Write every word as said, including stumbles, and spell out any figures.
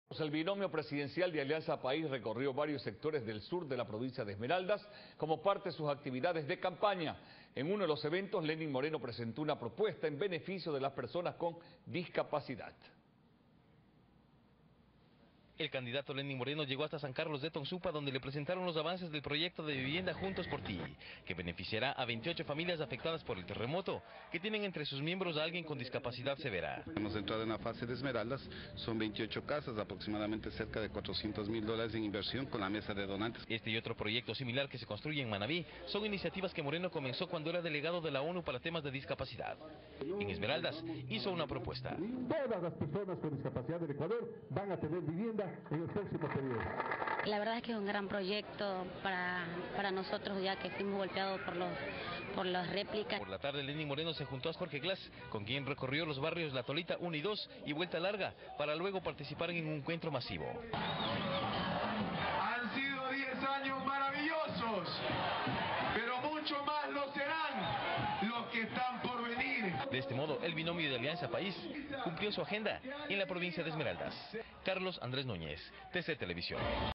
El binomio presidencial de Alianza País recorrió varios sectores del sur de la provincia de Esmeraldas como parte de sus actividades de campaña. En uno de los eventos, Lenín Moreno presentó una propuesta en beneficio de las personas con discapacidad. El candidato Lenín Moreno llegó hasta San Carlos de Tonsupa, donde le presentaron los avances del proyecto de vivienda Juntos por Ti, que beneficiará a veintiocho familias afectadas por el terremoto, que tienen entre sus miembros a alguien con discapacidad severa. Hemos entrado en la fase de Esmeraldas, son veintiocho casas, aproximadamente cerca de cuatrocientos mil dólares en inversión con la mesa de donantes. Este y otro proyecto similar que se construye en Manabí son iniciativas que Moreno comenzó cuando era delegado de la ONU para temas de discapacidad. En Esmeraldas hizo una propuesta. Todas las personas con discapacidad del Ecuador van a tener vivienda en el próximo periodo. La verdad es que es un gran proyecto para, para nosotros, ya que fuimos golpeados por los por las réplicas. Por la tarde, Lenín Moreno se juntó a Jorge Glass, con quien recorrió los barrios La Tolita uno y dos y Vuelta Larga, para luego participar en un encuentro masivo. Han sido diez años maravillosos, pero mucho más lo serán los que están por venir. De este modo, el binomio de Alianza País cumplió su agenda en la provincia de Esmeraldas. Carlos Andrés Núñez, T C Televisión.